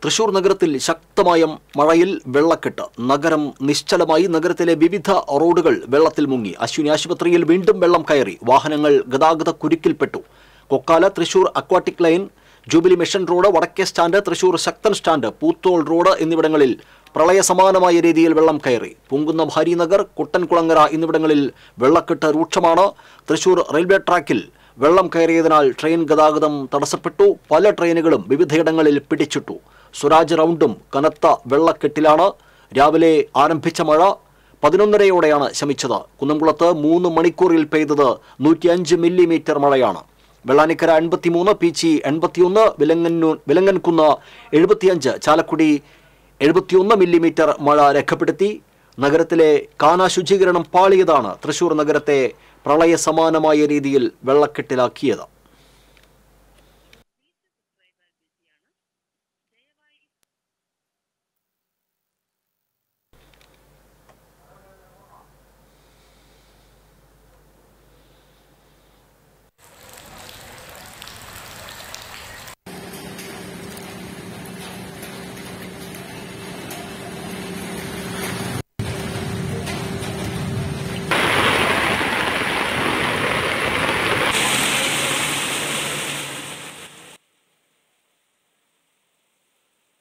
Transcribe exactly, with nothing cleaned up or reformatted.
തൃശൂർ നഗരത്തിൽ ശക്തമായ മഴയിൽ വെള്ളക്കെട്ട്. നഗരം നിശ്ചലമായി. നഗരത്തിലെ വിവിധ റോഡുകൾ വെള്ളത്തിൽ മുങ്ങി. അശ്വിനി ആശുപത്രിയിൽ വീണ്ടും വെള്ളം കയറി. വാഹനങ്ങൾ ഗതാഗത കുരുക്കിൽപ്പെട്ടു. Kokkala Thrissur aquatic line, jubilee mission road, വടക്കേ stand, Thrissur Sakthan stand, Poothole road എന്നിവിടങ്ങളിൽ പ്രളയ സമാനമായ രീതിയിൽ വെള്ളം കയറി. പൂങ്കുന്ന ഭാരിനഗർ, കുട്ടൻകുളങ്ങര എന്നിവിടങ്ങളിൽ വെള്ളക്കെട്ട് രൂക്ഷമാണ്. തൃശൂർ റെയിൽവേ ട്രാക്കിൽ വെള്ളം കയറിയതിനാൽ ട്രെയിൻ ഗതാഗതം തടസ്സപ്പെട്ടു. പല ട്രെയിനുകളും വിവിധയിടങ്ങളിൽ പിടിച്ചിട്ടു. സ്വരാജ് റൗണ്ടും കനത്ത വെള്ളക്കെട്ടിലാണ്. രാവിലെ ആരംഭിച്ച മഴ പതിനൊന്നരയോടെയാണ് ശമിച്ചത്. കുന്നംകുളത്ത് മൂന്ന് മണിക്കൂറിൽ പെയ്തത് നൂറ്റിയഞ്ച് മില്ലിമീറ്റർ മഴയാണ്. വെള്ളാനിക്കര എൺപത്തിമൂന്ന്, പീച്ചി എൺപത്തിയൊന്ന്, വിലങ്ങന്നൂ വിലങ്ങൻകുന്ന് എഴുപത്തിയഞ്ച്, ചാലക്കുടി എഴുപത്തിയൊന്ന് മില്ലിമീറ്റർ മഴ രേഖപ്പെടുത്തി. നഗരത്തിലെ കാന ശുചീകരണം പാളിയതാണ് തൃശൂർ നഗരത്തെ പ്രളയ സമാനമായ രീതിയിൽ വെള്ളക്കെട്ടിലാക്കിയത്.